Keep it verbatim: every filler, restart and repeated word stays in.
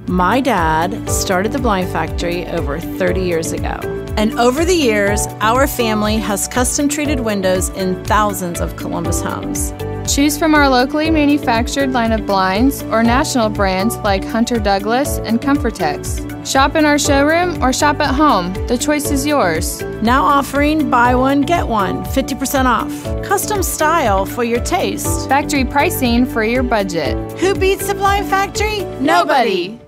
My dad started the Blind Factory over thirty years ago. And over the years, our family has custom treated windows in thousands of Columbus homes. Choose from our locally manufactured line of blinds or national brands like Hunter Douglas and Comfortex. Shop in our showroom or shop at home. The choice is yours. Now offering buy one, get one, fifty percent off. Custom style for your taste. Factory pricing for your budget. Who beats the Blind Factory? Nobody!